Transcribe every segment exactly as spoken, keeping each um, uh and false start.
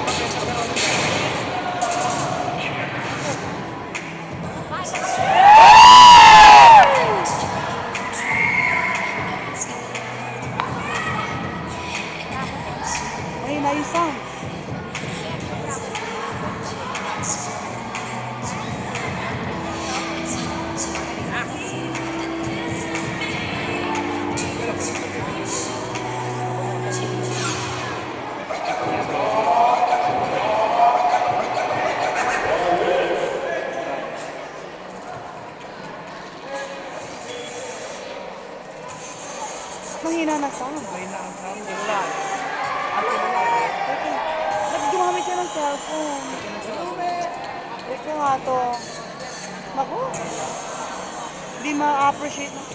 Mahina yung sound. Mahina na sound. Mahina ang sound. Wala. At wala. Okay. Ba't gumamit siya ng cellphone? Ito nga to. Naku. Hindi ma-appreciate na.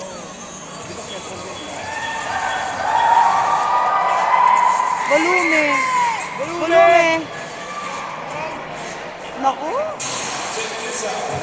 Volume. Volume. Naku.